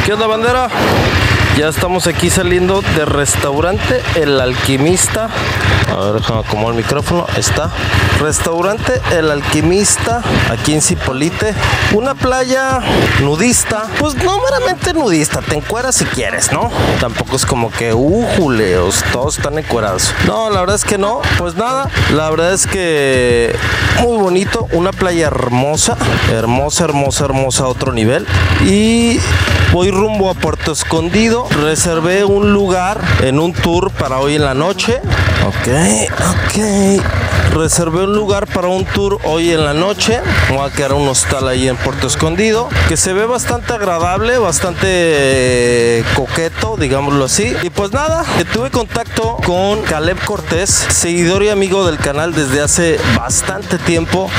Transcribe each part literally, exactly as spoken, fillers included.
¿Qué onda, bandera? Ya estamos aquí saliendo del restaurante El Alquimista. A ver, déjame acomodar el micrófono. Está. Restaurante El Alquimista, aquí en Zipolite. Una playa nudista. Pues no meramente nudista, te encueras si quieres, ¿no? Tampoco es como que, uh, juleos, todos están encuerados. No, la verdad es que no. Pues nada, la verdad es que muy bonito. Una playa hermosa, hermosa, hermosa, hermosa a otro nivel. Y voy rumbo a Puerto Escondido. Reservé un lugar en un tour para hoy en la noche. Ok, ok. Reservé un lugar para un tour hoy en la noche. Voy a quedar en un hostal ahí en Puerto Escondido, que se ve bastante agradable, bastante eh, coqueto, digámoslo así. Y pues nada, que tuve contacto con Caleb Cortés, seguidor y amigo del canal desde hace bastante tiempo.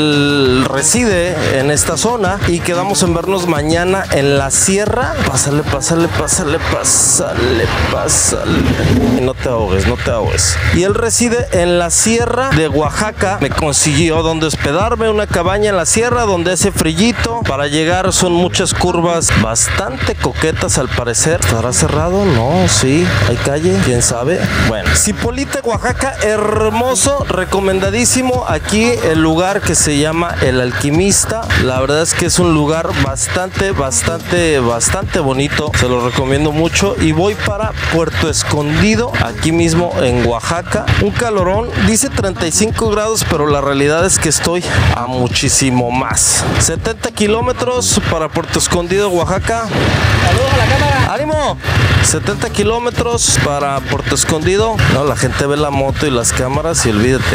Él reside en esta zona y quedamos en vernos mañana en la sierra. Pásale, pásale, pásale, pásale, pásale. Y no te ahogues, no te ahogues. Y él reside en la sierra de Oaxaca. Me consiguió donde hospedarme, una cabaña en la sierra donde hace frillito. Para llegar son muchas curvas bastante coquetas al parecer. ¿Estará cerrado? No, sí, hay calle, quién sabe. Bueno, Zipolite, Oaxaca, hermoso, recomendadísimo. Aquí el lugar que se llama El Alquimista. La verdad es que es un lugar bastante, bastante, bastante bonito. Se lo recomiendo mucho. Y voy para Puerto Escondido, aquí mismo en Oaxaca. Un calorón, dice treinta y cinco grados, pero la realidad es que estoy a muchísimo más. setenta kilómetros para Puerto Escondido, Oaxaca. Saludos a la cámara. ¡Ánimo! setenta kilómetros para Puerto Escondido. No, la gente ve la moto y las cámaras y olvídate.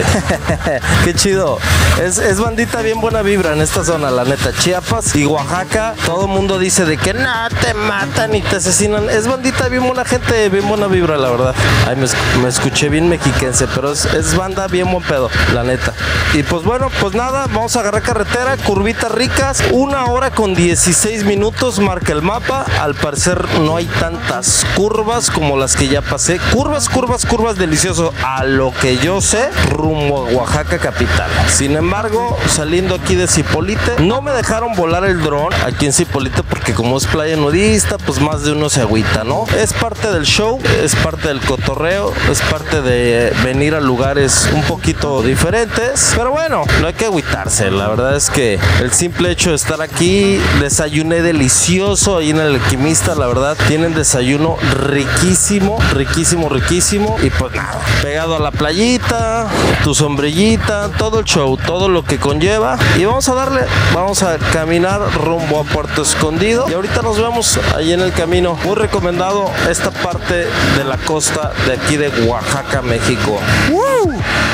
Qué chido. Es, es bandita bien buena vibra en esta zona, la neta. Chiapas y Oaxaca, todo el mundo dice de que no, te matan y te asesinan. Es bandita bien buena gente, bien buena vibra, la verdad. Ay, me, me escuché bien mexiquense, pero es, es banda bien buen pedo, la neta. Y pues bueno, pues nada, vamos a agarrar carretera, curvitas ricas, una hora con dieciséis minutos, marca el mapa. Al parecer no hay tantas curvas como las que ya pasé. Curvas, curvas, curvas, delicioso. A lo que yo sé, rumbo a Oaxaca capital. Sin embargo, saliendo aquí de Zipolite, no me dejaron volar el dron aquí en Zipolite porque como es playa nudista, pues más de uno se agüita, ¿no? Es parte del show, es parte del cotorreo, es parte de venir a lugares un poquito diferentes, pero bueno, no hay que agüitarse. La verdad es que el simple hecho de estar aquí, desayuné delicioso ahí en El Alquimista, la verdad, tienen desayuno riquísimo, riquísimo, riquísimo. Y pues nada, pegado a la playita, tu sombrillita, todo el show, todo lo que conlleva. Y vamos a darle, vamos a caminar rumbo a Puerto Escondido. Y ahorita nos vemos ahí en el camino. Muy recomendado esta parte de la costa de aquí de Oaxaca, México. ¡Woo!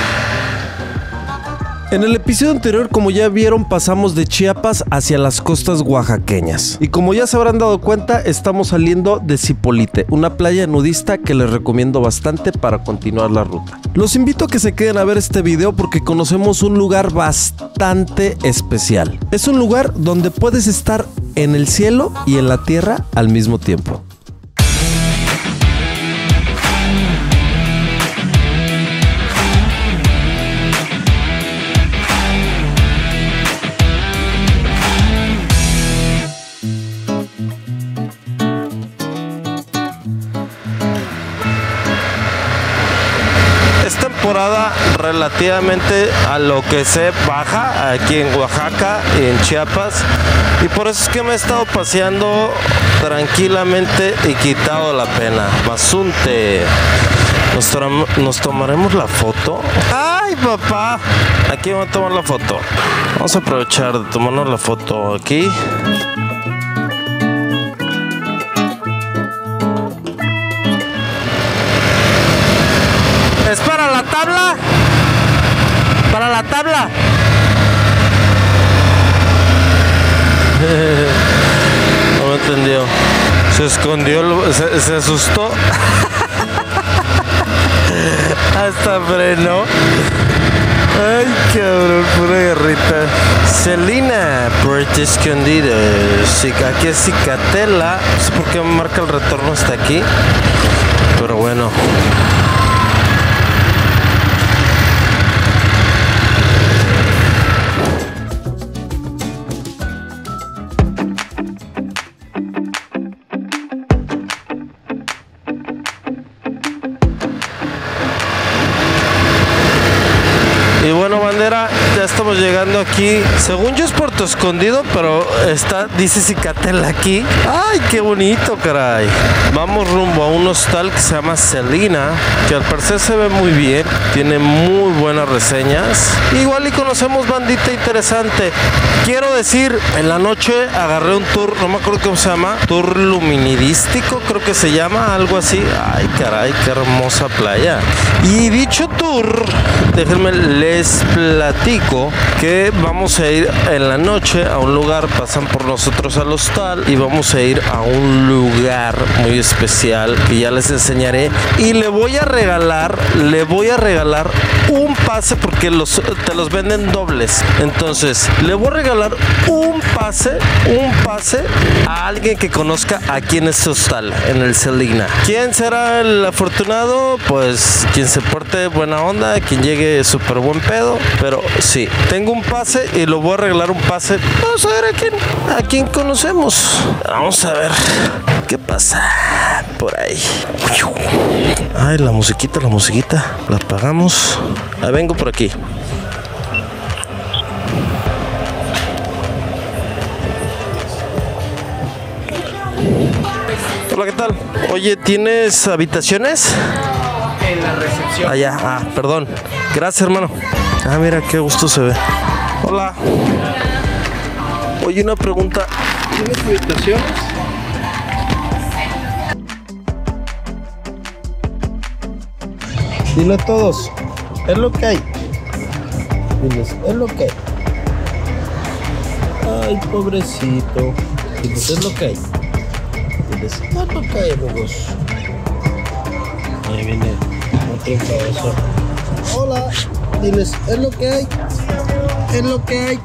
En el episodio anterior, como ya vieron, pasamos de Chiapas hacia las costas oaxaqueñas. Y como ya se habrán dado cuenta, estamos saliendo de Zipolite, una playa nudista que les recomiendo bastante para continuar la ruta. Los invito a que se queden a ver este video porque conocemos un lugar bastante especial. Es un lugar donde puedes estar en el cielo y en la tierra al mismo tiempo. Temporada relativamente a lo que sé baja aquí en Oaxaca y en Chiapas, y por eso es que me he estado paseando tranquilamente y quitado la pena. Basunte, ¿Nos, ¿Nos tomaremos la foto? ¡Ay, papá! Aquí vamos a tomar la foto. Vamos a aprovechar de tomarnos la foto aquí. ¿Es para la tabla? ¿Para la tabla? No me entendió. Se escondió, se, se asustó. Hasta frenó. Ay, cabrón, pura guerrita. Celina, Puerto Escondido. Aquí es Cicatela. No sé por qué me marca el retorno hasta aquí. Pero bueno. mira, ya estamos llegando aquí. Según yo es Puerto Escondido, pero está, dice Cicatel aquí. Ay, qué bonito, caray. Vamos rumbo a un hostal que se llama Selina, que al parecer se ve muy bien, tiene muy buenas reseñas. Igual y conocemos bandita interesante. Quiero decir, en la noche agarré un tour, no me acuerdo cómo se llama, tour luminidístico, creo que se llama, algo así. Ay, caray, qué hermosa playa. Y dicho tour, déjenme les platico que vamos a ir en la noche a un lugar, pasan por nosotros al hostal y vamos a ir a un lugar muy especial que ya les enseñaré, y le voy a regalar, le voy a regalar un pase porque los, te los venden dobles. Entonces, le voy a regalar un pase, un pase a alguien que conozca aquí en este hostal, en el Selina. ¿Quién será el afortunado? Pues quien se porte buena onda, quien llegue súper buen pedo. Pero sí, tengo un pase y lo voy a regalar un pase. Vamos a ver a quién, a quién conocemos. Vamos a ver qué pasa por ahí. Ay, la musiquita, la musiquita. La apagamos. Ahí vengo por aquí. Hola, ¿qué tal? Oye, ¿tienes habitaciones? En la recepción. Allá, ah, perdón. Gracias, hermano. Ah, mira, qué gusto se ve. Hola. Oye, una pregunta. ¿Tienes habitaciones? Dile a todos. Es lo que hay. Diles, es lo que hay. Ay, pobrecito. Diles, es lo que hay. Diles, es lo que hay, amigos. Ahí viene otro cabezo. Hola. Diles, es lo que hay. Es lo que hay.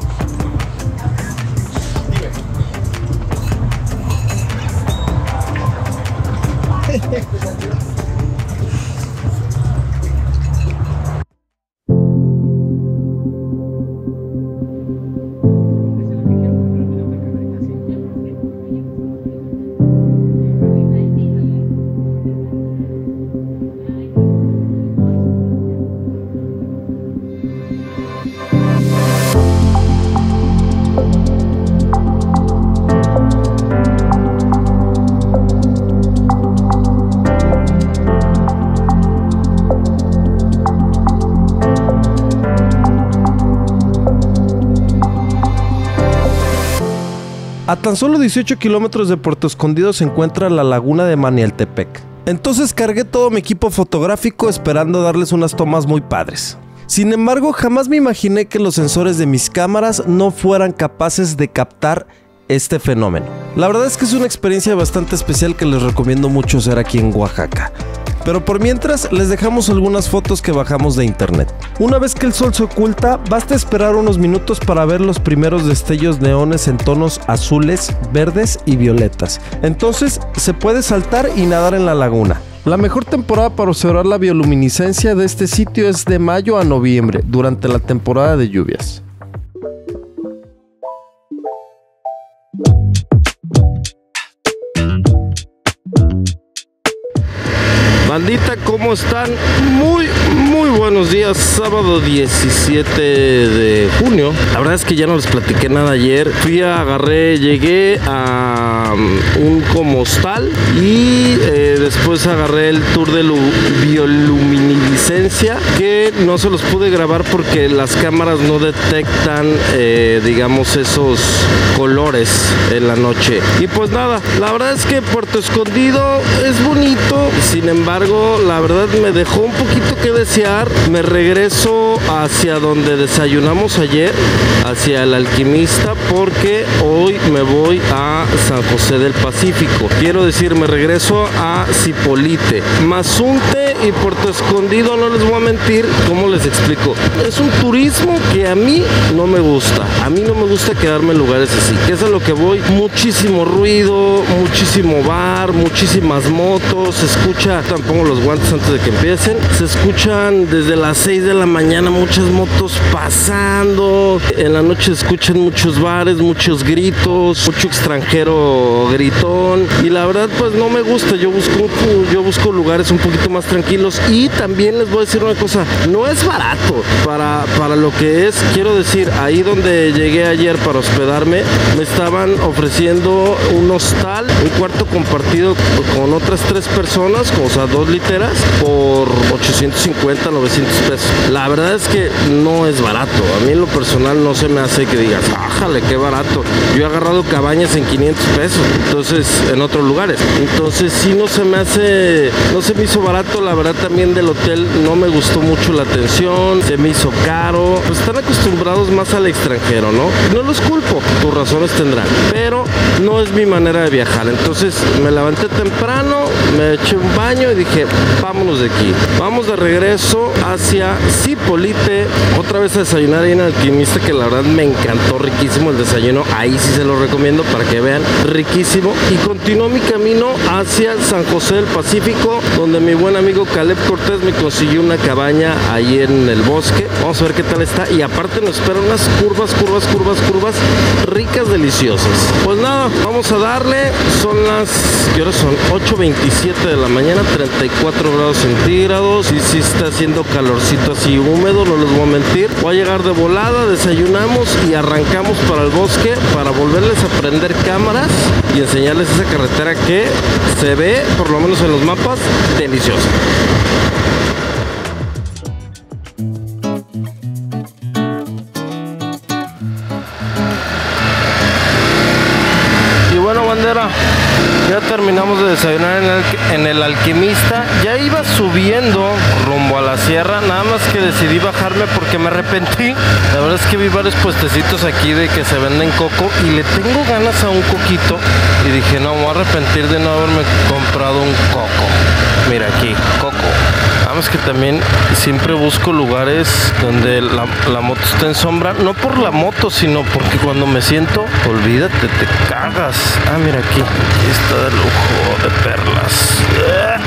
A tan solo dieciocho kilómetros de Puerto Escondido se encuentra la laguna de Manialtepec. Entonces cargué todo mi equipo fotográfico esperando darles unas tomas muy padres. Sin embargo, jamás me imaginé que los sensores de mis cámaras no fueran capaces de captar este fenómeno. La verdad es que es una experiencia bastante especial que les recomiendo mucho hacer aquí en Oaxaca. Pero por mientras, les dejamos algunas fotos que bajamos de internet. Una vez que el sol se oculta, basta esperar unos minutos para ver los primeros destellos neones en tonos azules, verdes y violetas. Entonces, se puede saltar y nadar en la laguna. La mejor temporada para observar la bioluminiscencia de este sitio es de mayo a noviembre, durante la temporada de lluvias. Bandita, ¿cómo están? Muy, muy buenos días. Sábado diecisiete de junio. La verdad es que ya no les platiqué nada ayer. Fui a, agarré, llegué a um, un como hostal y eh, después agarré el tour de bioluminiscencia, que no se los pude grabar porque las cámaras no detectan, eh, digamos, esos colores en la noche. Y pues nada, la verdad es que Puerto Escondido es bonito, sin embargo, la verdad me dejó un poquito que desear. Me regreso hacia donde desayunamos ayer, hacia el Alquimista, porque hoy me voy a San José del Pacífico. Quiero decir, me regreso a Zipolite. Mazunte y Puerto Escondido, no les voy a mentir, ¿cómo les explico? Es un turismo que a mí no me gusta. A mí no me gusta quedarme en lugares así, que es a lo que voy. Muchísimo ruido, muchísimo bar, muchísimas motos. Se escucha, tampoco los guantes antes de que empiecen, se escuchan desde las seis de la mañana muchas motos pasando. En la noche se escuchan muchos bares, muchos gritos, mucho extranjero gritón, y la verdad pues no me gusta. Yo busco, yo busco lugares un poquito más tranquilos. Y también les voy a voy a decir una cosa, no es barato para, para lo que es. Quiero decir, ahí donde llegué ayer para hospedarme, me estaban ofreciendo un hostal, un cuarto compartido con otras tres personas, o sea, dos literas, por ochocientos cincuenta, novecientos pesos. La verdad es que no es barato. A mí en lo personal no se me hace que digas, ájale, qué barato. Yo he agarrado cabañas en quinientos pesos, entonces, en otros lugares. Entonces, sí, no se me hace, no se me hizo barato. La verdad, también del hotel no me gustó mucho la atención, se me hizo caro. Pues están acostumbrados más al extranjero, ¿no? No los culpo, tus razones tendrán, pero no es mi manera de viajar. Entonces, me levanté temprano, me eché un baño y dije, vámonos de aquí. Vamos de regreso hacia Zipolite, otra vez a desayunar ahí en el Alquimista, que la verdad me encantó, riquísimo el desayuno. Ahí sí se lo recomiendo para que vean, riquísimo. Y continuó mi camino hacia San José del Pacífico, donde mi buen amigo Caleb Cortés me consiguió una cabaña ahí en el bosque. Vamos a ver qué tal está. Y aparte nos esperan unas curvas, curvas, curvas, curvas ricas, deliciosas. Pues nada, vamos a darle. Son las, ¿qué horas son? ocho veintisiete de la mañana, treinta y cuatro grados centígrados. Y sí está haciendo calorcito así húmedo, no les voy a mentir. Voy a llegar de volada, desayunamos y arrancamos para el bosque para volverles a prender cámaras y enseñarles esa carretera que se ve, por lo menos en los mapas, deliciosa. Y bueno, bandera, ya terminamos de desayunar en el, en el Alquimista. Ya iba subiendo rumbo a la sierra, nada más que decidí bajarme porque me arrepentí. La verdad es que vi varios puestecitos aquí de que se venden coco y le tengo ganas a un coquito. Y dije, no, me voy a arrepentir de no haberme comprado un coco. Mira aquí, coco. Nada más que también siempre busco lugares donde la, la moto esté en sombra. No por la moto, sino porque cuando me siento, olvídate, te cagas. Ah, mira aquí. Aquí está de lujo de perlas.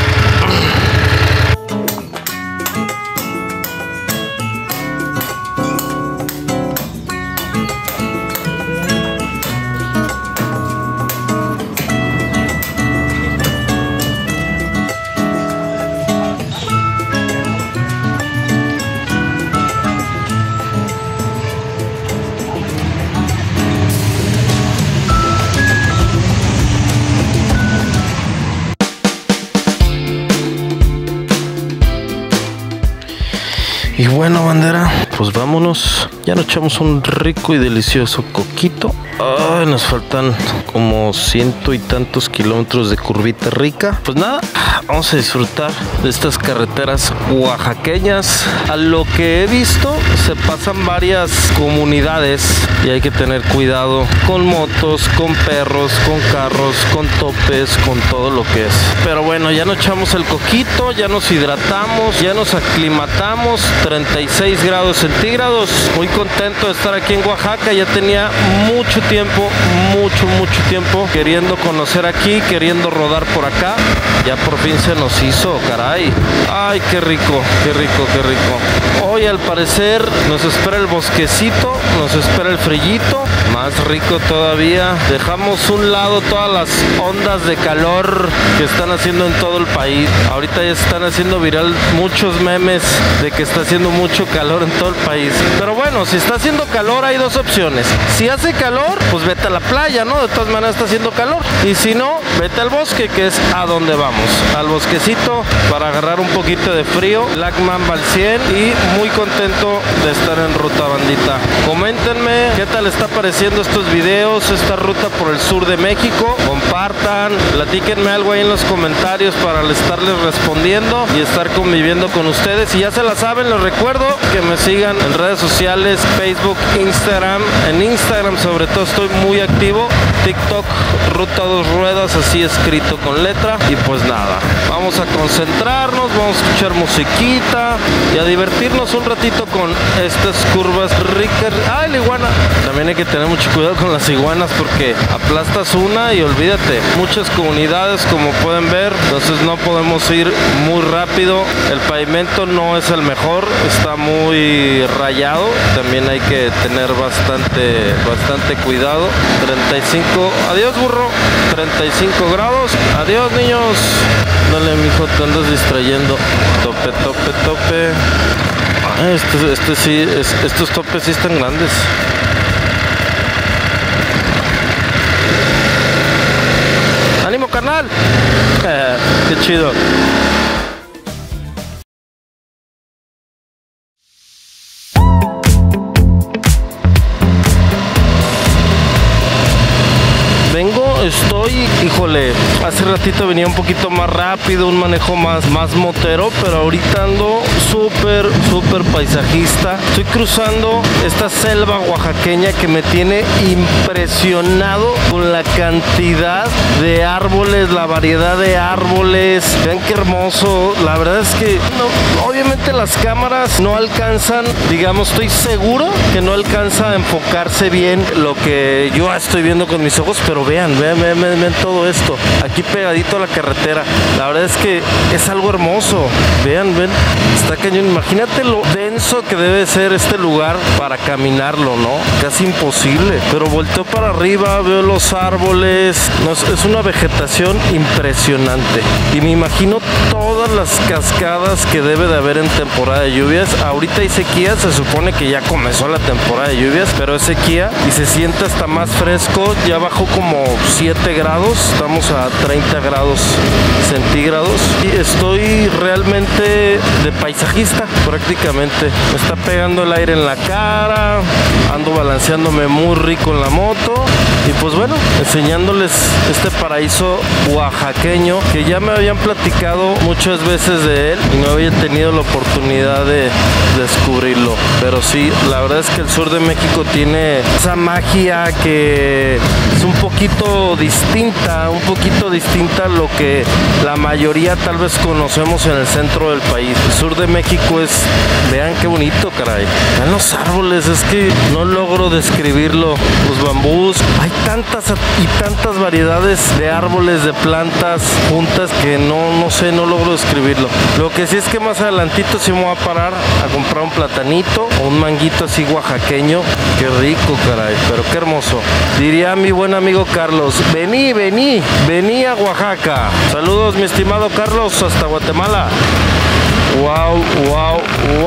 Y bueno, bandera, pues vámonos. Ya nos echamos un rico y delicioso coquito. Ay, nos faltan como ciento y tantos kilómetros de curvita rica. Pues nada, vamos a disfrutar de estas carreteras oaxaqueñas. A lo que he visto, se pasan varias comunidades y hay que tener cuidado con motos, con perros, con carros, con topes, con todo lo que es. Pero bueno, ya nos echamos el coquito, ya nos hidratamos, ya nos aclimatamos. treinta y seis grados centígrados. Muy contento de estar aquí en Oaxaca. Ya tenía mucho tiempo, mucho, mucho tiempo queriendo conocer aquí, queriendo rodar por acá. Ya por fin se nos hizo, caray. Ay, qué rico, qué rico, qué rico. Hoy al parecer nos espera el bosquecito, nos espera el frillito. Más rico todavía. Dejamos un lado todas las ondas de calor que están haciendo en todo el país. Ahorita ya se están haciendo viral muchos memes de que está haciendo mucho calor en todo el país. Pero bueno, si está haciendo calor hay dos opciones. Si hace calor, pues vete a la playa, ¿no? De todas maneras está haciendo calor. Y si no, vete al bosque, que es a donde vamos. Al bosquecito para agarrar un poquito de frío. Black Mamba al cien y muy contento de estar en ruta, bandita. Coméntenme qué tal está pareciendo estos videos, esta ruta por el sur de México. Compartan, platíquenme algo ahí en los comentarios para estarles respondiendo y estar conviviendo con ustedes. Y ya se la saben, les recuerdo que me sigan en redes sociales, Facebook, Instagram. En Instagram sobre todo estoy muy activo. TikTok, Ruta Dos Ruedas, así escrito con letra. Y pues nada, vamos a concentrarnos, vamos a escuchar musiquita y a divertirnos un ratito con estas curvas ricas. ¡Ay, la iguana! También hay que tener mucho cuidado con las iguanas porque aplastas una y olvídate. Muchas comunidades, como pueden ver, entonces no podemos ir muy rápido. El pavimento no es el mejor, está muy rayado. También hay que tener bastante, bastante cuidado. treinta y cinco, adiós burro, treinta y cinco grados. Adiós, niños. Dale, mijo, te andas distrayendo. subiendo. Tope, tope, tope. Ah, este, este sí, es, estos topes sí están grandes. ¡Ánimo, carnal! Eh, ¡Qué chido! Vengo, estoy, híjole, hace ratito venía un poquito más rápido, un manejo más, más motero, pero ahorita ando súper, súper paisajista. Estoy cruzando esta selva oaxaqueña que me tiene impresionado con la cantidad de árboles, la variedad de árboles. Vean qué hermoso. La verdad es que no, obviamente las cámaras no alcanzan, digamos, estoy seguro que no alcanza a enfocarse bien lo que yo estoy viendo con mis ojos, pero vean, vean, vean, vean, vean todo esto aquí pegadito a la carretera. La verdad es que es algo hermoso. Vean, ven, está cañón. Imagínate lo denso que debe ser este lugar para caminarlo, ¿no? Casi imposible. Pero volteo para arriba, veo los árboles. No, es una vegetación impresionante. Y me imagino todas las cascadas que debe de haber en temporada de lluvias. Ahorita hay sequía, se supone que ya comenzó la temporada de lluvias, pero es sequía y se siente hasta más fresco. Ya bajó como siete grados, estamos a treinta grados centígrados y estoy realmente de paisajista prácticamente. Me está pegando el aire en la cara, ando balanceándome muy rico en la moto y pues bueno, enseñándoles este paraíso oaxaqueño que ya me habían platicado muchas veces de él y no había tenido la oportunidad de descubrirlo, pero sí, la verdad es que el sur de México tiene esa magia que es un poquito distinta, un poquito distinta a lo que la mayoría tal vez conocemos en el centro del país. El sur de México es, vean qué bonito, caray. Vean los árboles, es que no logro describirlo. Los bambús, hay tantas y tantas variedades de árboles, de plantas juntas que no, no sé, no logro describirlo. Lo que sí es que más adelantito sí me voy a parar a comprar un platanito o un manguito así oaxaqueño. Qué rico, caray, pero qué hermoso. Diría mi buen amigo Carlos, vení, vení, vení a Oaxaca. Saludos, mi estimado Carlos, hasta Guatemala. Wow, wow,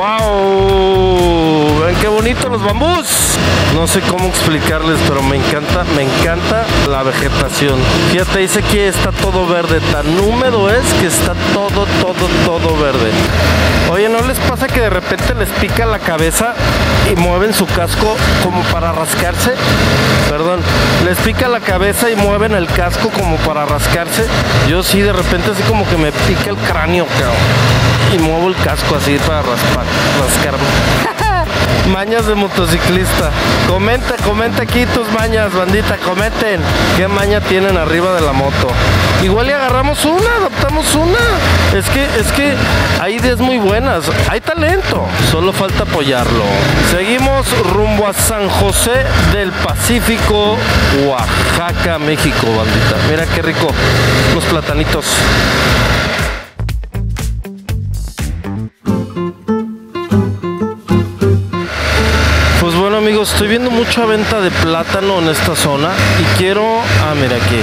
wow. Ven qué bonito los bambús. No sé cómo explicarles, pero me encanta, me encanta la vegetación. Fíjate, dice que está todo verde. Tan húmedo es que está todo, todo, todo verde. Oye, ¿no les pasa que de repente les pica la cabeza y mueven su casco como para rascarse? Perdón, les pica la cabeza y mueven el casco como para rascarse. Yo sí, de repente así como que me pica el cráneo, cabrón, y muevo el casco así para raspar, rascarme. Mañas de motociclista. Comenta, comenta aquí tus mañas, bandita, comenten qué maña tienen arriba de la moto. Igual y agarramos una, adoptamos una. Es que, es que hay ideas muy buenas, hay talento, solo falta apoyarlo. Seguimos rumbo a San José del Pacífico, Oaxaca, México, bandita. Mira qué rico, los platanitos. Pues bueno, amigos, estoy viendo mucha venta de plátano en esta zona y quiero, ah mira aquí,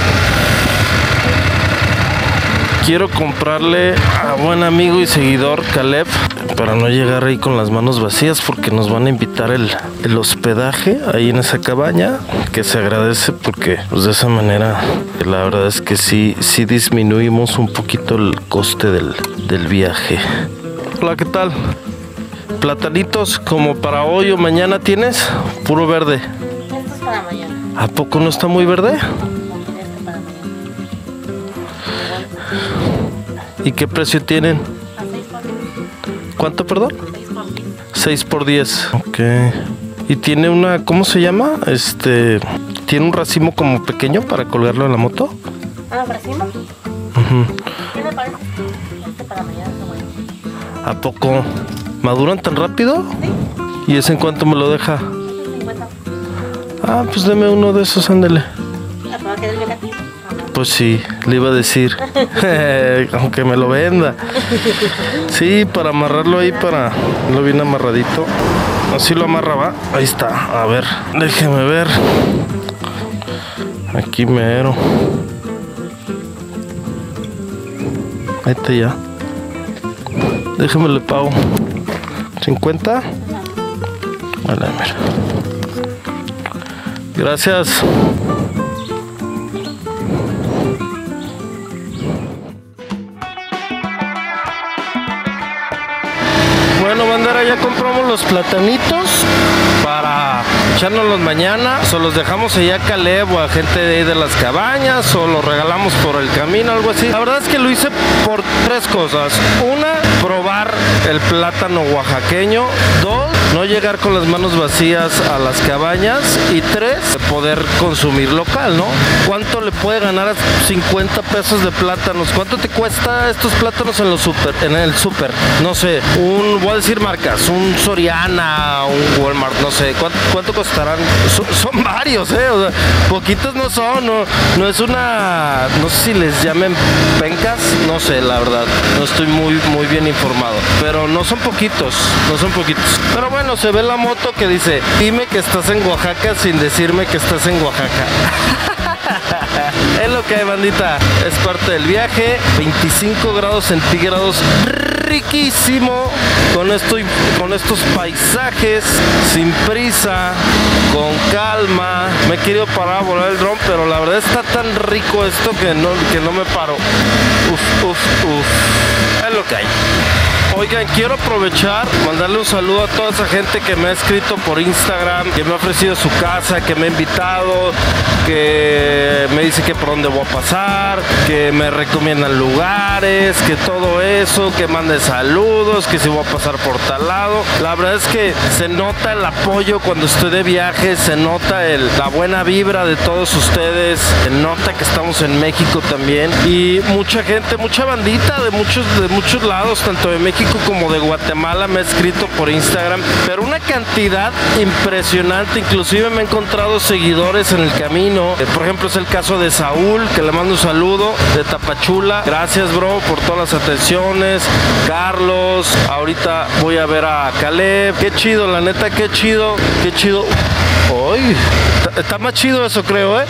quiero comprarle a buen amigo y seguidor Caleb para no llegar ahí con las manos vacías porque nos van a invitar el, el hospedaje ahí en esa cabaña, que se agradece porque pues de esa manera la verdad es que sí, sí disminuimos un poquito el coste del, del viaje. Hola, ¿qué tal? Platanitos como para hoy o mañana tienes, puro verde. Esto es para mañana. ¿A poco no está muy verde? Este para mañana. ¿Y qué precio tienen? A seis por diez. ¿Cuánto, perdón? seis por diez. seis por diez. Ok. Y tiene una, ¿cómo se llama? Este, tiene un racimo como pequeño para colgarlo en la moto. Ah, ¿racimo? Uh-huh. ¿Qué le parece? Este para mañana está bueno. ¿A poco maduran tan rápido? Sí. ¿Y ese en cuánto me lo deja? cincuenta. Ah, pues deme uno de esos, ándele. ¿La va a quedar bien aquí? Pues sí, le iba a decir, aunque me lo venda. Sí, para amarrarlo ahí, para lo bien amarradito. Así lo amarraba. Ahí está. A ver, déjeme ver. Aquí mero. Ahí está ya. Déjeme le pago. ¿cincuenta? Vale, mira. Gracias. Bueno, bandera, ya compramos los platanitos para echárnoslos mañana. O los dejamos allá a Caleb o a gente de ahí de las cabañas, o los regalamos por el camino, algo así. La verdad es que lo hice por tres cosas. Una, probar el plátano oaxaqueño. Dos, no llegar con las manos vacías a las cabañas. Y tres, poder consumir local, ¿no? ¿Cuánto le puede ganar a cincuenta pesos de plátanos? ¿Cuánto te cuesta estos plátanos en los super, en el súper? No sé, un, voy a decir marcas, un Soriana, un Walmart, no sé, ¿cuánto, cuánto costarán? Son, son varios, ¿eh? O sea, poquitos no son, no, no es una, no sé si les llamen pencas, no sé, la verdad, no estoy muy, muy bien informado, pero no son poquitos, no son poquitos. Pero bueno, se ve la moto que dice, dime que estás en Oaxaca sin decirme que estás en Oaxaca. Es lo que hay, bandita, es parte del viaje. Veinticinco grados centígrados, riquísimo, con esto, con estos paisajes, sin prisa, con calma. Me he querido parar a volar el dron, pero la verdad está tan rico esto que no, que no me paro. Uf, uf, uf, es lo que hay. Oigan, quiero aprovechar, mandarle un saludo a toda esa gente que me ha escrito por Instagram, que me ha ofrecido su casa, que me ha invitado, que me dice que por dónde voy a pasar, que me recomiendan lugares, que todo eso, que mande saludos, que si voy a pasar por tal lado. La verdad es que se nota el apoyo cuando estoy de viaje, se nota el, la buena vibra de todos ustedes, se nota que estamos en México también, y mucha gente, mucha bandita de muchos, de muchos lados, tanto de México como de Guatemala me ha escrito por Instagram, pero una cantidad impresionante. Inclusive me he encontrado seguidores en el camino. Eh, por ejemplo, es el caso de Saúl, que le mando un saludo, de Tapachula. Gracias, bro, por todas las atenciones. Carlos, ahorita voy a ver a Caleb. Qué chido, la neta, qué chido, qué chido. Uy, está, está más chido eso, creo, ¿eh?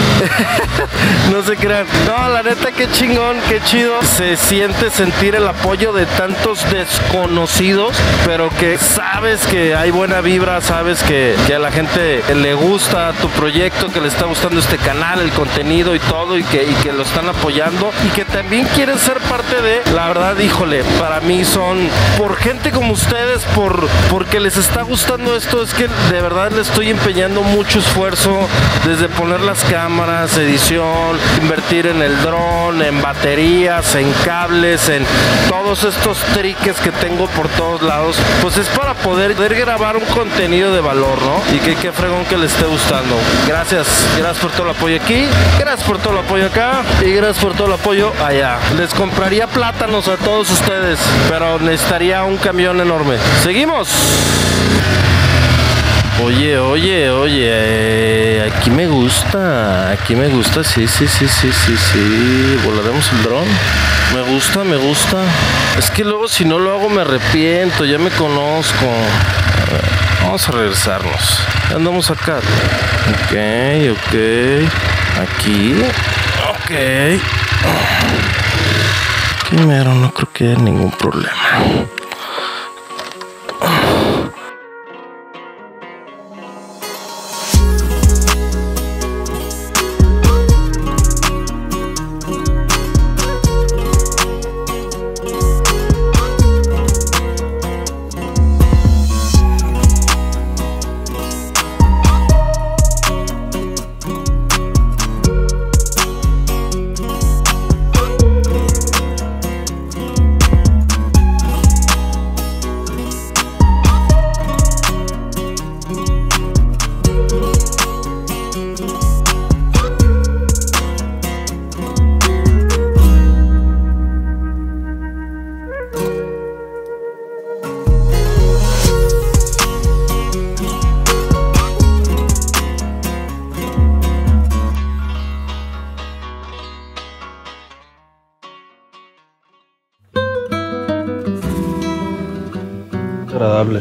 No se crean. No, la neta, qué chingón, qué chido. Se siente sentir el apoyo de tantos desconocidos, pero que sabes que hay buena vibra, sabes que, que a la gente le gusta tu proyecto, que le está gustando este canal, el contenido y todo, y que, y que lo están apoyando, y que también quieren ser parte de. La verdad, híjole, para mí son, por gente como ustedes, por porque les está gustando esto, es que de verdad le estoy empeñando mucho esfuerzo, desde poner las cámaras, edición, invertir en el dron, en baterías, en cables, en todos estos triques que tengo por todos lados, pues es para poder, poder grabar un contenido de valor, ¿no? Y que qué fregón que les esté gustando. Gracias, gracias por todo el apoyo aquí, gracias por todo el apoyo acá, y gracias por todo el apoyo allá. Les compraría plátanos a todos ustedes, pero necesitaría un camión enorme. Seguimos. Oye, oye, oye, eh, aquí me gusta, aquí me gusta, sí, sí, sí, sí, sí, sí, volaremos el dron. Me gusta, me gusta. Es que luego si no lo hago me arrepiento, ya me conozco. A ver, vamos a regresarnos. Andamos acá. Ok, ok. Aquí. Ok. Aquí mero, no creo que haya ningún problema. Agradable.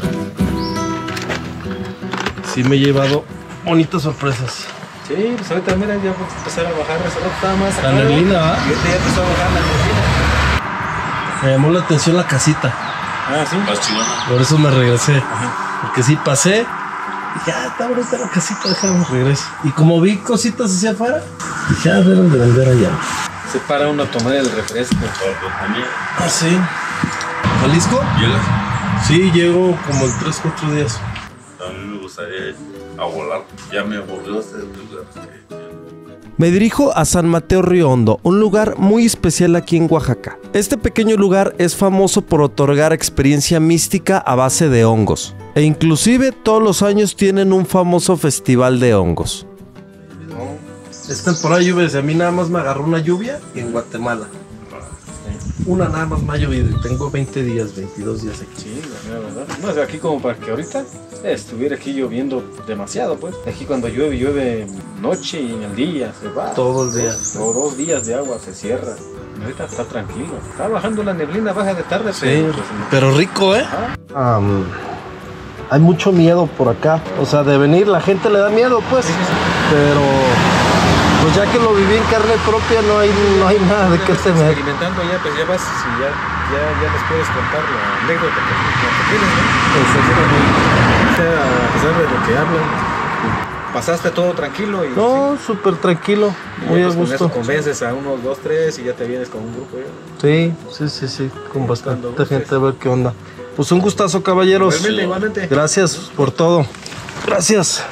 Sí me he llevado bonitas sorpresas. Sí, pues ahorita mira, ya vamos a empezar a bajar, esa ropa estaba más La neblina, ¿va? Y ahorita ya empezó a bajar la neblina. Me llamó la atención la casita. Ah, sí. Más chingona. Por eso me regresé. Porque sí pasé. Dije, ah, está bonita la casita, déjame regreso. Y como vi cositas hacia afuera, dije, ah, deben de vender allá. Se para uno a tomar el refresco. Ah, sí. ¿Jalisco? ¿Llegas? Sí, llego como en tres, cuatro días. A mí me gustaría ir a volar. Ya me aburrió este lugar. Me dirijo a San Mateo Río Hondo, un lugar muy especial aquí en Oaxaca. Este pequeño lugar es famoso por otorgar experiencia mística a base de hongos. E inclusive todos los años tienen un famoso festival de hongos. Es temporada de lluvias, a mí nada más me agarró una lluvia en Guatemala. Una nada más me ha llovido y tengo veinte días, veintidós días aquí. Sí, la verdad. No, es aquí como para que ahorita estuviera aquí lloviendo demasiado, pues. Aquí cuando llueve, llueve noche y en el día se va. Todo el día. O dos días de agua se cierra. Ahorita está tranquilo. Está bajando la neblina, baja de tarde. Sí, pero, pues, pero rico, ¿eh? Ajá. Um, hay mucho miedo por acá. O sea, de venir, la gente le da miedo, pues. Pero, pues ya que lo viví en carne propia, no hay, no hay nada de qué temer. Experimentando ya, pues ya vas y ya, ya, ya les puedes contar la anécdota que, que tienes, ¿no? O sea, a pesar de lo que hablan, pasaste todo tranquilo y... No, súper tranquilo, y muy ya, a pues, con gusto. eso convences a unos dos, tres y ya te vienes con un grupo. Ya. Sí, sí, sí, sí, con bastante Cuando gente a ver qué onda. Pues un gustazo, caballeros. Igualmente, igualmente. Gracias por todo. Gracias.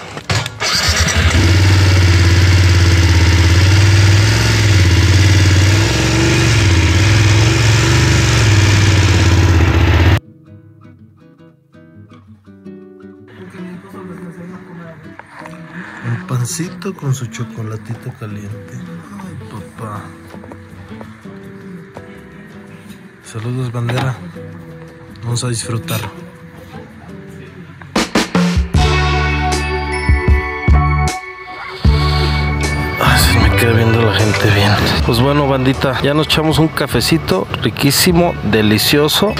Un pancito con su chocolatito caliente. Ay, papá. Saludos, bandera. Vamos a disfrutar. Ay, se me queda viendo la gente bien. Pues bueno, bandita, ya nos echamos un cafecito riquísimo, delicioso.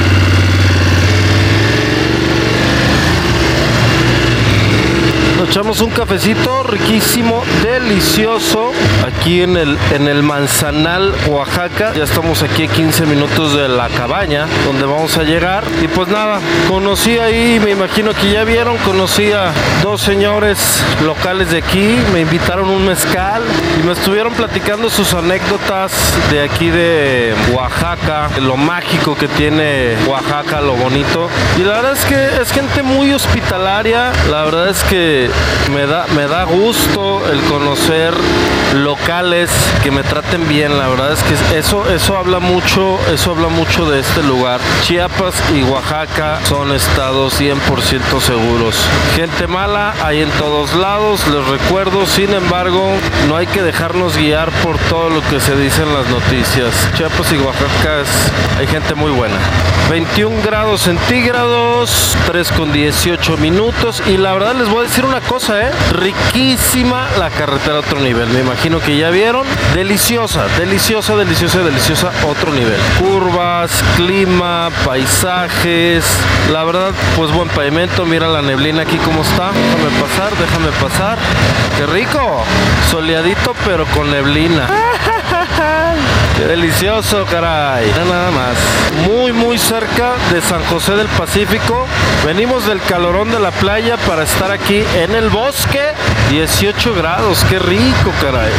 Nos echamos un cafecito riquísimo, delicioso, aquí en el, en el Manzanal, Oaxaca. Ya estamos aquí a quince minutos de la cabaña donde vamos a llegar. Y pues nada, conocí ahí, me imagino que ya vieron, conocí a dos señores locales de aquí, me invitaron un mezcal y me estuvieron platicando sus anécdotas de aquí de Oaxaca, de lo mágico que tiene Oaxaca, lo bonito. Y la verdad es que es gente muy hospitalaria, la verdad es que me da, me da gusto el conocer locales que me traten bien. La verdad es que eso, eso habla mucho, eso habla mucho de este lugar. Chiapas y Oaxaca son estados cien por ciento seguros. Gente mala hay en todos lados, les recuerdo. Sin embargo, no hay que dejarnos guiar por todo lo que se dice en las noticias. Chiapas y Oaxaca es, hay gente muy buena. veintiún grados centígrados, tres con dieciocho minutos. Y la verdad les voy a decir una cosa, ¿eh? Riquísima la carretera a otro nivel. Me imagino que ya vieron. Deliciosa, deliciosa, deliciosa, deliciosa, otro nivel. Curvas, clima, paisajes. La verdad, pues buen pavimento. Mira la neblina aquí cómo está. Déjame pasar, déjame pasar. ¡Qué rico! Soleadito pero con neblina. ¡Qué delicioso, caray! Mira nada más. Muy, muy cerca de San José del Pacífico. Venimos del calorón de la playa para estar aquí en el bosque. dieciocho grados, qué rico, caray.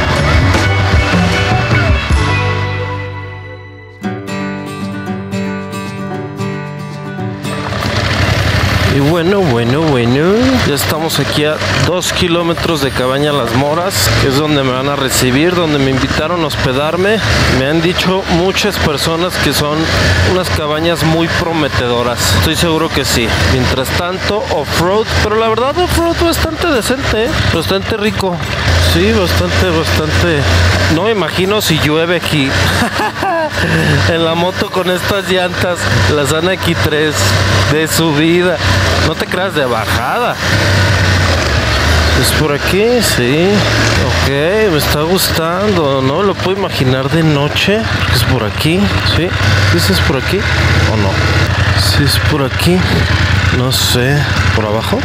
Y bueno, bueno, bueno, ya estamos aquí a dos kilómetros de Cabaña Las Moras, que es donde me van a recibir, donde me invitaron a hospedarme. Me han dicho muchas personas que son unas cabañas muy prometedoras. Estoy seguro que sí. Mientras tanto, off-road, pero la verdad off-road bastante decente, ¿eh? Bastante rico. Sí, bastante, bastante. No me imagino si llueve aquí. En la moto con estas llantas, las Ana X tres de subida. No te creas, de bajada. ¿Es por aquí? Sí. Ok, me está gustando. No lo puedo imaginar de noche. ¿Es por aquí? Sí. ¿Sí es por aquí o no? Sí es por aquí. No sé. ¿Por abajo?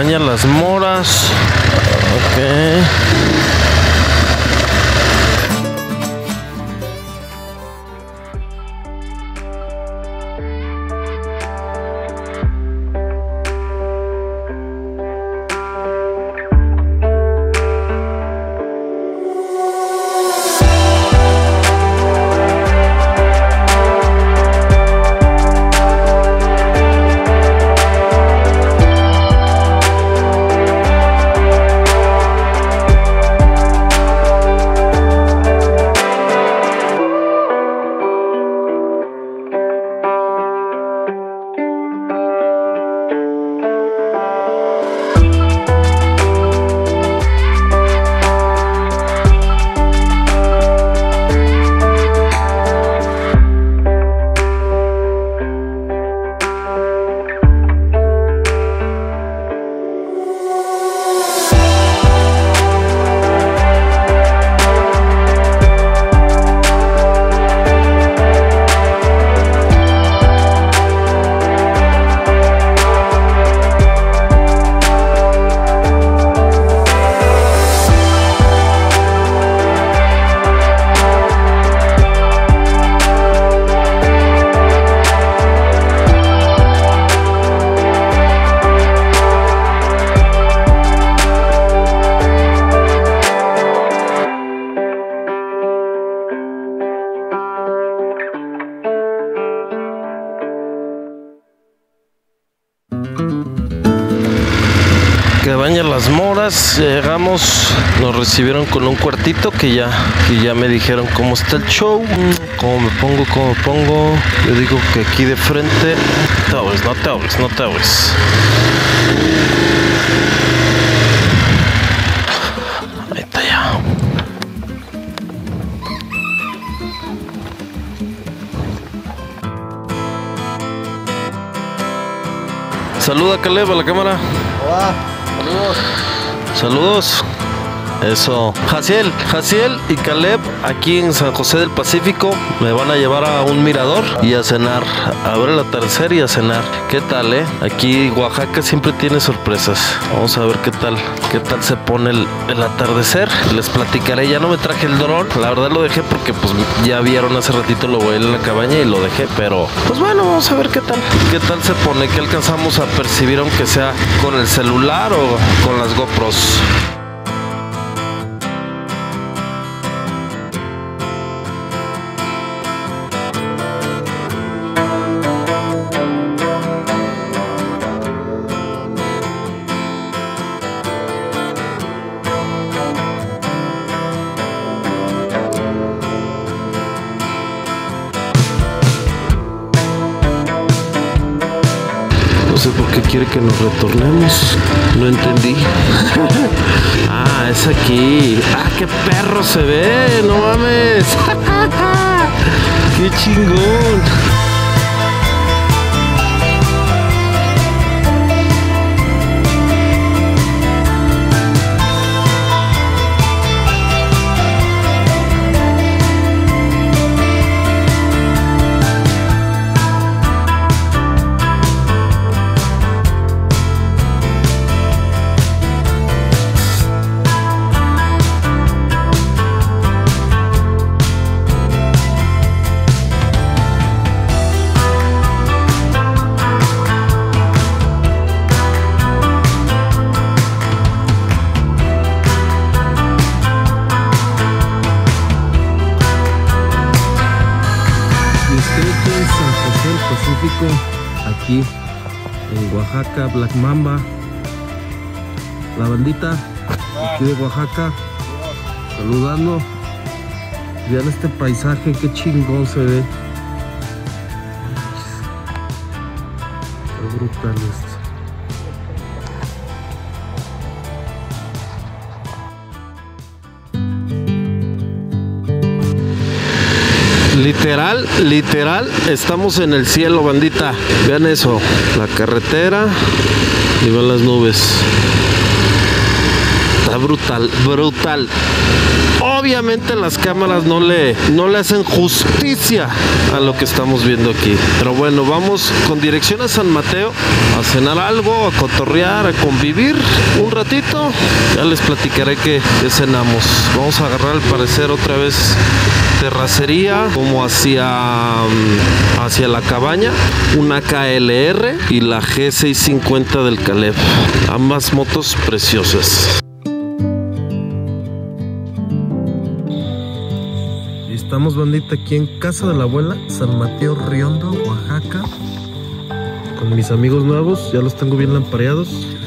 Cabañas Las Moras. Ok. Cabañas Las Moras, llegamos, nos recibieron con un cuartito que ya, que ya me dijeron cómo está el show, cómo me pongo, cómo me pongo. Yo digo que aquí de frente, no te ahogues, no te ahogues, no te ahogues. Ahí está ya. Saluda, Caleb, a la cámara. Hola, saludos. Saludos. Eso. Jaciel, Jaciel y Caleb aquí en San José del Pacífico me van a llevar a un mirador y a cenar, a ver el atardecer y a cenar. ¿Qué tal, eh? Aquí Oaxaca siempre tiene sorpresas. Vamos a ver qué tal, qué tal se pone el, el atardecer. Les platicaré, ya no me traje el dron, la verdad lo dejé porque pues ya vieron hace ratito lo voy en la cabaña y lo dejé, pero pues bueno, vamos a ver qué tal, qué tal se pone, qué alcanzamos a percibir, aunque sea con el celular o con las GoPros. No sé por qué quiere que nos retornemos. No entendí. Ah, es aquí. Ah, qué perro se ve. No mames. Qué chingón. Aquí en Oaxaca, Black Mamba, la bandita aquí de Oaxaca, saludando. Vean este paisaje, qué chingón se ve. Qué brutal esto. Literal, literal, estamos en el cielo, bandita. Vean eso, la carretera y vean las nubes. Está brutal, brutal. Obviamente las cámaras no le, no le hacen justicia a lo que estamos viendo aquí. Pero bueno, vamos con dirección a San Mateo a cenar algo, a cotorrear, a convivir un ratito. Ya les platicaré que, que cenamos. Vamos a agarrar al parecer otra vez terracería como hacia, hacia la cabaña, una K L R y la G seiscientos cincuenta del Caleb. Ambas motos preciosas. Estamos, bandita, aquí en casa de la abuela, San Mateo Riondo, Oaxaca, con mis amigos nuevos. Ya los tengo bien lampareados.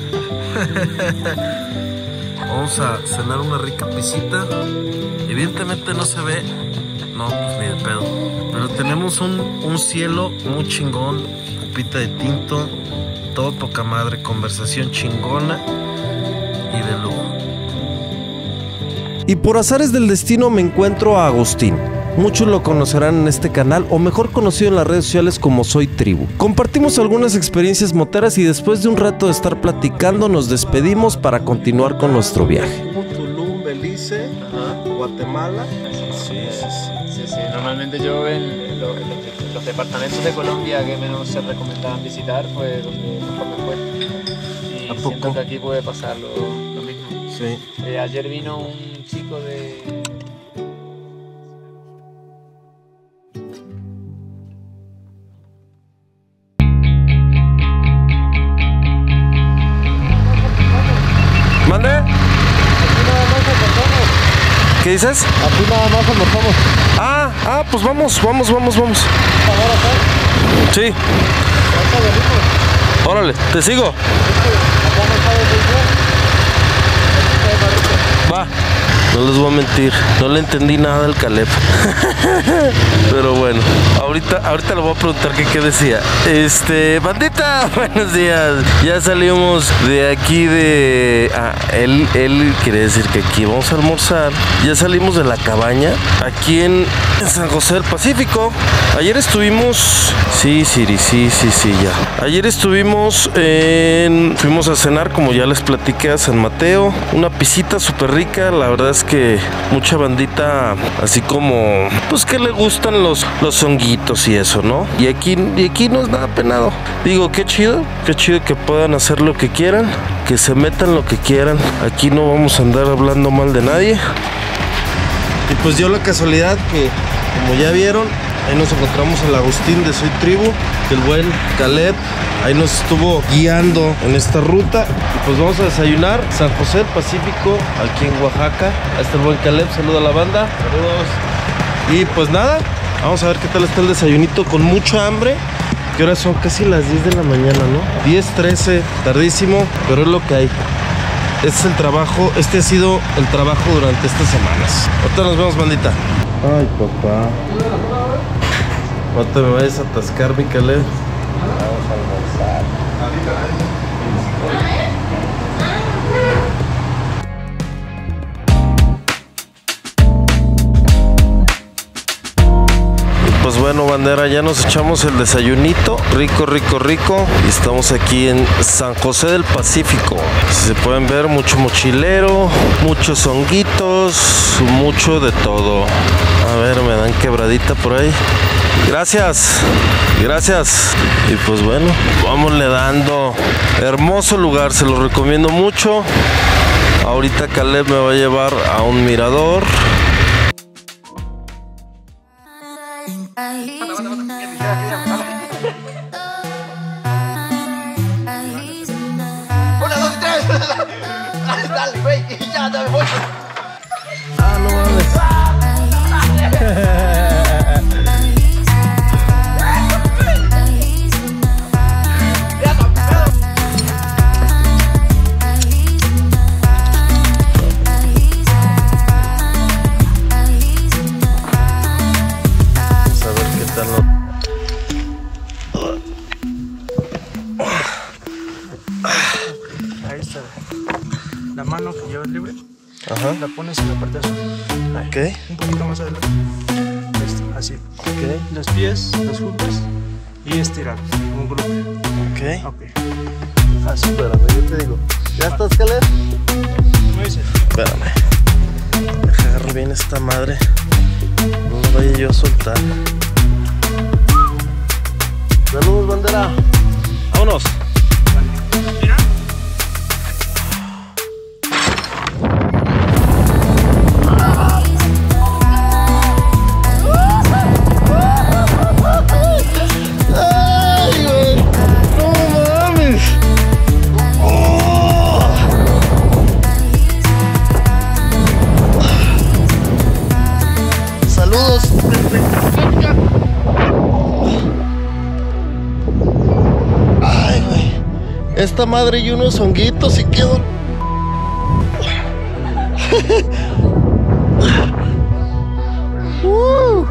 Vamos a cenar una rica pisita. Evidentemente no se ve, no, pues ni de pedo, pero tenemos un, un cielo muy chingón, copita de tinto, todo poca madre, conversación chingona y de lujo. Y por azares del destino me encuentro a Agustín. Muchos lo conocerán en este canal, o mejor conocido en las redes sociales como Soy Tribu. Compartimos algunas experiencias moteras y después de un rato de estar platicando nos despedimos para continuar con nuestro viaje. Tulum, Belice, Guatemala. Sí, sí, sí, sí, sí. Normalmente yo en, en, lo, en los, los departamentos de Colombia que menos se recomendaban visitar fue donde mejor me fue. Y ¿A siento poco? que aquí puede pasar lo, lo mismo. Sí. Eh, ayer vino un chico de... ¿Mande? ¿Qué dices? Aquí nada más almorzamos. Ah, ah, pues vamos, vamos, vamos, vamos. Sí. Órale, te sigo. Va. No les voy a mentir, no le entendí nada al Caleb. Pero bueno, ahorita, ahorita le voy a preguntar que qué decía. Este, bandita, buenos días. Ya salimos de aquí de... Ah, él, él quiere decir que aquí vamos a almorzar. Ya salimos de la cabaña, aquí en, en San José del Pacífico. Ayer estuvimos... Sí, Siri, sí, sí, sí, ya. Ayer estuvimos en... Fuimos a cenar, como ya les platiqué, a San Mateo. Una pisita súper rica, la verdad es que mucha bandita así como pues que le gustan los los honguitos y eso, ¿no? Y aquí y aquí no es nada penado. Digo, qué chido, qué chido que puedan hacer lo que quieran, que se metan lo que quieran. Aquí no vamos a andar hablando mal de nadie. Y pues dio la casualidad que, como ya vieron, ahí nos encontramos al Agustín de Soy Tribu, el buen Caleb. Ahí nos estuvo guiando en esta ruta. Y pues vamos a desayunar San José del Pacífico, aquí en Oaxaca. Ahí está el buen Caleb, saluda a la banda. Saludos. Y pues nada, vamos a ver qué tal está el desayunito con mucha hambre. Que ahora son casi las diez de la mañana, ¿no? diez, trece, tardísimo, pero es lo que hay. Este es el trabajo, este ha sido el trabajo durante estas semanas. Ahorita nos vemos, bandita. Ay, papá. No te me vayas a atascar, mi Caleb. Vamos a almorzar. Pues bueno, bandera, ya nos echamos el desayunito. Rico, rico, rico. Y estamos aquí en San José del Pacífico. Si se pueden ver, mucho mochilero, muchos honguitos, mucho de todo. A ver, me dan quebradita por ahí. Gracias, gracias. Y pues bueno, vámonle dando. Hermoso lugar, se lo recomiendo mucho. Ahorita Caleb me va a llevar a un mirador. Una, dos, tres. Dale, güey, ya, dame voy. Ah, no mames. Vamos a ver qué tal lo... Ahí está. La mano que llevas libre, Ajá. la pones en la parte de azul. Ok. Un poquito más adelante. Esto, así. Ok. Los pies, los juntas y estirar. Un grupo. Ok. Ok. Así, espérame, yo te digo. ¿Ya estás, Caleb? ¿Cómo dices? Espérame. Deja agarrar bien esta madre. No la vaya yo a soltar. Saludos, bandera. Vámonos. Esta madre y unos honguitos y quedo. uh.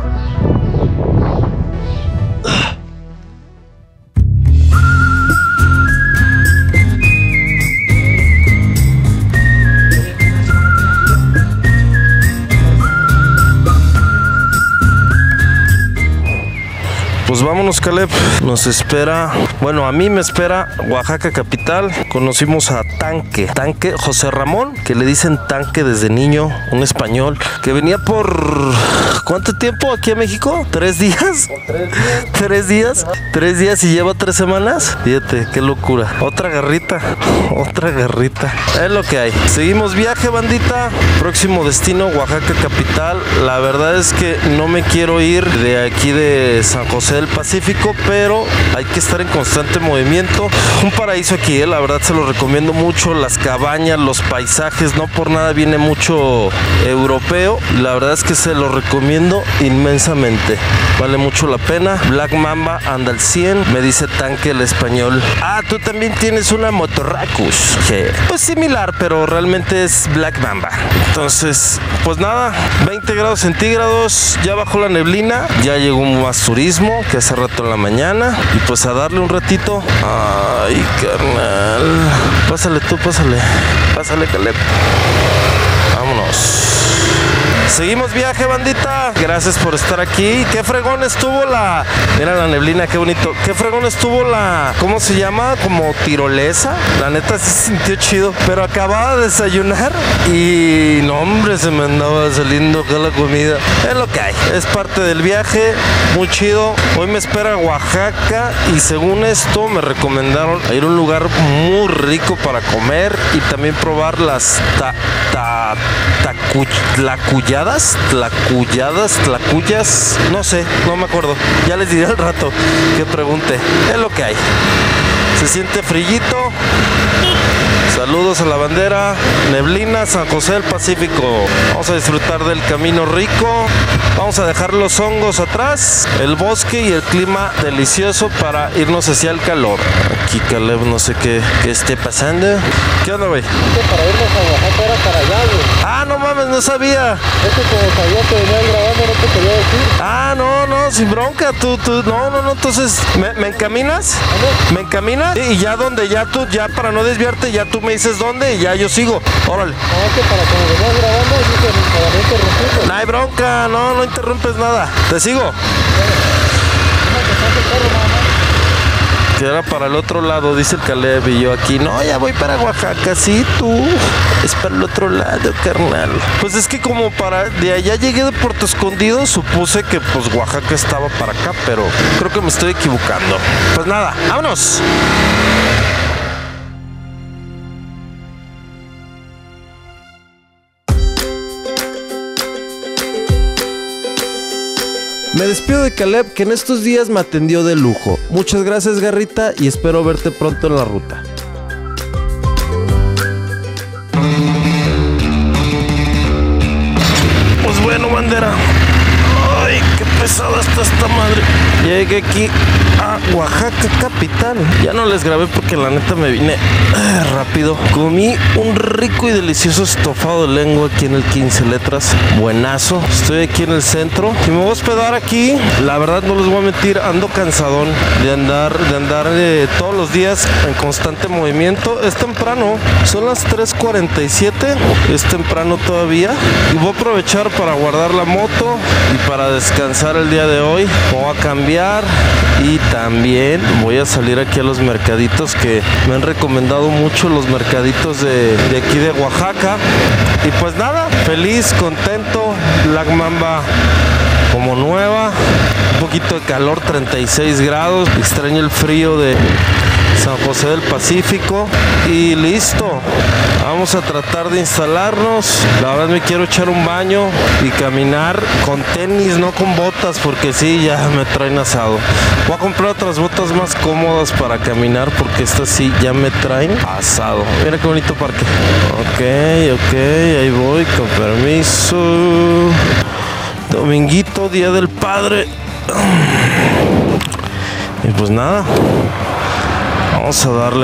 Pues vámonos, Caleb. Nos espera, bueno, a mí me espera Oaxaca capital. Conocimos a Tanque, Tanque José Ramón, que le dicen Tanque desde niño, un español que venía por ¿cuánto tiempo aquí a México? ¿Tres días? Tres días. ¿Tres días? ¿Tres días y lleva tres semanas? Fíjate, qué locura. Otra garrita, otra garrita. Es lo que hay. Seguimos viaje, bandita. Próximo destino, Oaxaca capital. La verdad es que no me quiero ir de aquí de San José del Pacífico, pero hay que estar en constante movimiento. Un paraíso aquí, ¿eh? La verdad se lo recomiendo mucho. Las cabañas, los paisajes, no por nada viene mucho europeo. La verdad es que se lo recomiendo inmensamente. Vale mucho la pena. Black Mamba anda al cien, me dice Tanque el español. Ah, tú también tienes una Motorracus, que pues similar, pero realmente es Black Mamba. Entonces, pues nada, veinte grados centígrados, ya bajó la neblina, ya llegó más turismo que hace rato en la mañana, y pues a darle un ratito. Ay, carnal, pásale tú, pásale, pásale, Caleb. Vámonos. Seguimos viaje, bandita. Gracias por estar aquí. Qué fregón estuvo la... Mira la neblina, qué bonito. Qué fregón estuvo la... ¿Cómo se llama? Como tirolesa. La neta sí se sintió chido. Pero acababa de desayunar y... No, hombre, se me andaba saliendo acá la comida. Es lo que hay. Es parte del viaje. Muy chido. Hoy me espera Oaxaca y según esto me recomendaron ir a un lugar muy rico para comer y también probar las ta... ta... tacu... tlacuyadas. Tlacuyadas, tlacuyas, no sé, no me acuerdo. Ya les diré al rato que pregunte. Es lo que hay. Se siente frillito. Saludos a la bandera. Neblina, San José del Pacífico. Vamos a disfrutar del camino rico. Vamos a dejar los hongos atrás, el bosque y el clima delicioso para irnos hacia el calor. Aquí Caleb no sé qué, qué esté pasando. ¿Qué onda, güey? Para irnos a Oaxaca era para allá, güey. Ah, no mames, no sabía. Es que como sabía que venían grabando, no te quería decir. Ah, no, no, sin bronca. Tú, tú, no, no, no. Entonces, ¿me, me encaminas? ¿Me encaminas? Y ya donde ya tú, ya para no desviarte, ya tú me dices dónde y ya yo sigo. Órale. No, es que para cuando venías grabando, dice, para no interrumpirlo. No hay bronca, no, no interrumpes nada. Te sigo. Que era para el otro lado, dice el Caleb, y yo aquí, no, ya voy para Oaxaca, sí, tú, es para el otro lado, carnal. Pues es que como para, de allá llegué de Puerto Escondido, supuse que pues Oaxaca estaba para acá, pero creo que me estoy equivocando. Pues nada, vámonos. Me despido de Caleb, que en estos días me atendió de lujo. Muchas gracias, Garrita, y espero verte pronto en la ruta. Pues bueno, bandera. Ay, qué pesada está esta madre. Llegué aquí a Oaxaca capital. Ya no les grabé porque la neta me vine eh, rápido. Comí un rico y delicioso estofado de lengua aquí en el quince letras. Buenazo. Estoy aquí en el centro y me voy a hospedar aquí. La verdad no les voy a mentir, ando cansadón de andar, de andar eh, todos los días en constante movimiento. Es temprano, son las tres cuarenta y siete. Es temprano todavía y voy a aprovechar para guardar la moto y para descansar tratar el día de hoy. Voy a cambiar y también voy a salir aquí a los mercaditos que me han recomendado mucho, los mercaditos de, de aquí de Oaxaca. Y pues nada, feliz, contento. Black Mamba como nueva, un poquito de calor, treinta y seis grados. Extraño el frío de San José del Pacífico y listo. Vamos a tratar de instalarnos. La verdad me quiero echar un baño y caminar con tenis, no con botas, porque sí, ya me traen asado. Voy a comprar otras botas más cómodas para caminar, porque estas sí ya me traen asado. Mira qué bonito parque. Ok, ok, ahí voy, con permiso. Dominguito, Día del Padre. Y pues nada, vamos a darle.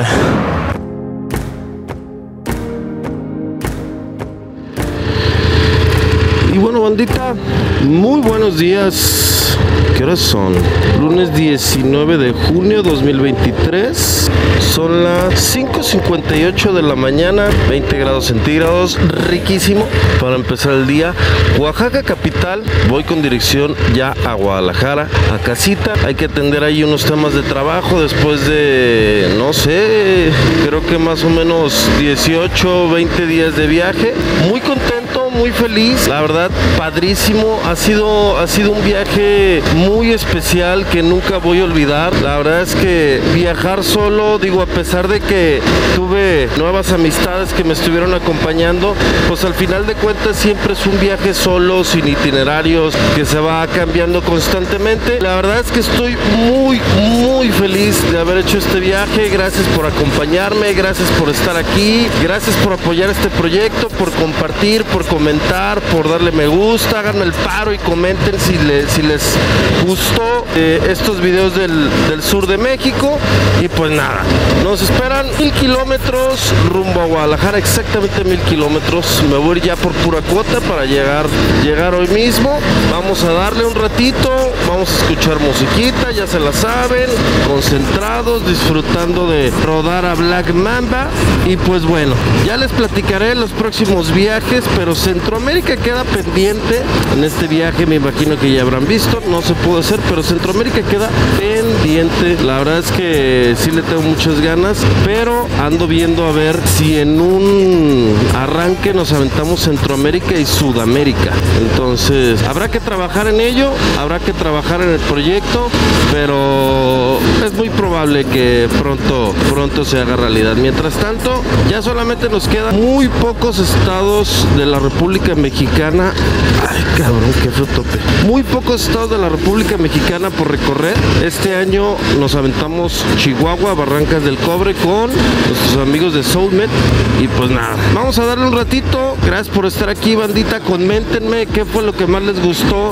Y bueno, bandita, muy buenos días. ¿Qué horas son? Lunes diecinueve de junio dos mil veintitrés. Son las cinco cincuenta y ocho de la mañana, veinte grados centígrados, riquísimo para empezar el día. Oaxaca capital, voy con dirección ya a Guadalajara, a casita. Hay que atender ahí unos temas de trabajo después de, no sé, creo que más o menos dieciocho, veinte días de viaje. Muy contento, muy feliz, la verdad, padrísimo. Ha sido, ha sido un viaje muy especial que nunca voy a olvidar. La verdad es que viajar solo, digo, a pesar de que tuve nuevas amistades que me estuvieron acompañando, pues al final de cuentas siempre es un viaje solo, sin itinerarios, que se va cambiando constantemente. La verdad es que estoy muy, muy feliz de haber hecho este viaje. Gracias por acompañarme, gracias por estar aquí, gracias por apoyar este proyecto, por compartir, por comentar, por darle me gusta. Háganme el paro y comenten si les, si les gustó eh, estos videos del, del sur de México. Y pues nada, nos esperan mil kilómetros rumbo a Guadalajara, exactamente mil kilómetros. Me voy ya por pura cuota para llegar, llegar hoy mismo. Vamos a darle un ratito, vamos a escuchar musiquita, ya se la saben, concentrados, disfrutando de rodar a Black Mamba. Y pues bueno, ya les platicaré los próximos viajes, pero Centroamérica queda pendiente. En este viaje me imagino que ya habrán visto, no se pudo hacer, pero Centroamérica queda pendiente. La verdad es que sí le tengo muchas ganas, pero ando viendo a ver si en un arranque nos aventamos Centroamérica y Sudamérica. Entonces habrá que trabajar en ello, habrá que trabajar en el proyecto, pero es muy probable que pronto, pronto se haga realidad. Mientras tanto, ya solamente nos quedan muy pocos estados de la República Mexicana. Ay, cabrón, qué feo tope. Muy pocos estados de la República Mexicana por recorrer. Este año nos aventamos Chihuahua, Barrancas del Cobre con nuestros amigos de Soulmed. Y pues nada, vamos a darle un ratito. Gracias por estar aquí, bandita. Coméntenme qué fue lo que más les gustó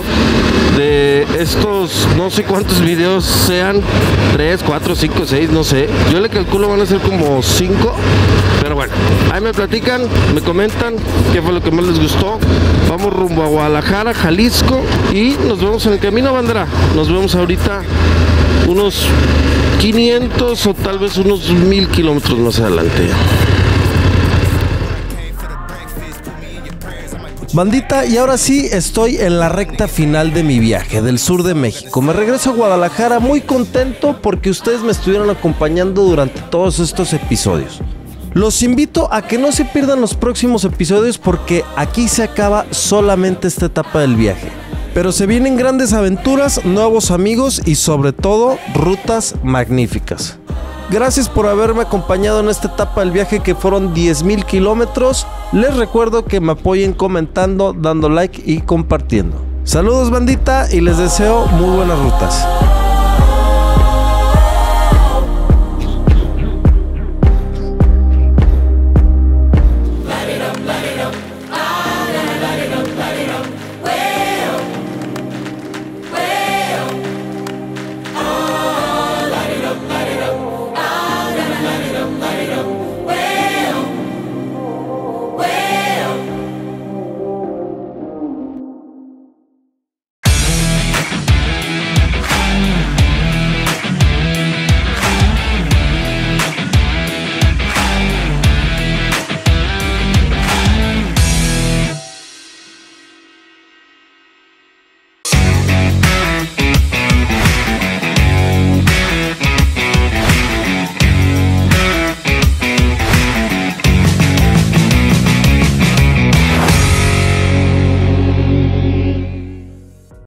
de estos, no sé cuántos videos sean, tres, cuatro, cinco, seis, no sé. Yo le calculo van a ser como cinco, pero bueno, ahí me platican, me comentan qué fue lo que más les gustó. Vamos rumbo a Guadalajara, Jalisco, y nos vemos en el camino, bandera. Nos vemos ahorita unos quinientos o tal vez unos mil kilómetros más adelante. Bandita, y ahora sí estoy en la recta final de mi viaje del sur de México. Me regreso a Guadalajara muy contento porque ustedes me estuvieron acompañando durante todos estos episodios. Los invito a que no se pierdan los próximos episodios porque aquí se acaba solamente esta etapa del viaje. Pero se vienen grandes aventuras, nuevos amigos y sobre todo rutas magníficas. Gracias por haberme acompañado en esta etapa del viaje que fueron diez mil kilómetros. Les recuerdo que me apoyen comentando, dando like y compartiendo. Saludos, bandita, y les deseo muy buenas rutas.